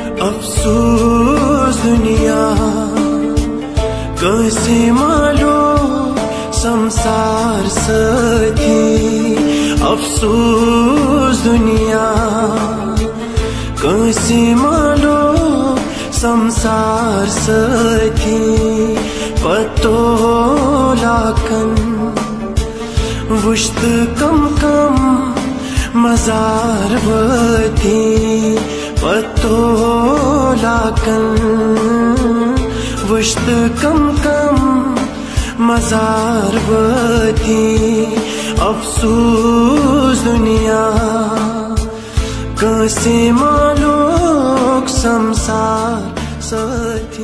अफसोस दुनिया कैसे मालूम संसार साथी, अफसोस दुनिया कैसे मालूम संसार साथी, पतो लाकन वुश्त कम कम मजार वती, पतो लाकन वुश्त कम कम मजार वती, अफसोस दुनिया कैसे मालूम संसार साथी।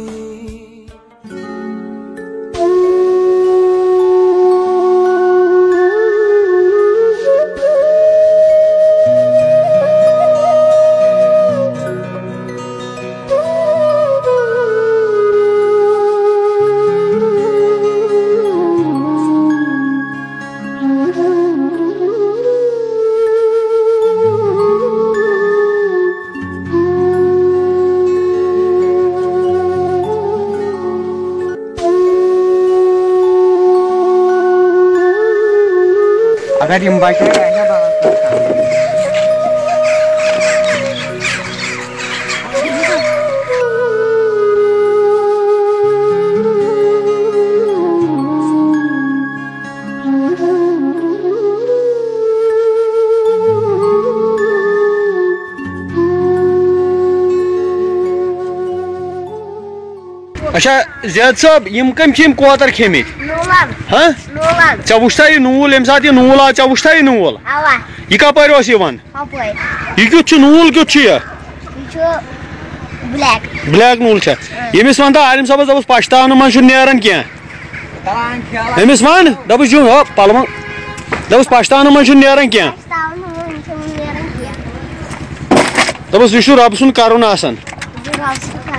अगर यम बाइक अच्छा ज़ैद साहब यम कम कोतर खेमित हाँ चे वुछता यह नूल ये सात नूल आ चे वुछता यह नूल यह कपर यह क्युत नूल क्युत ब्लैक नूल यमिस वन आलिम साहब दपस पछतान मज नेरान कह अमिस वन दपस जो पलव दपस पछतान मज नेरान कह दपस यह रब सुन करुन आसान।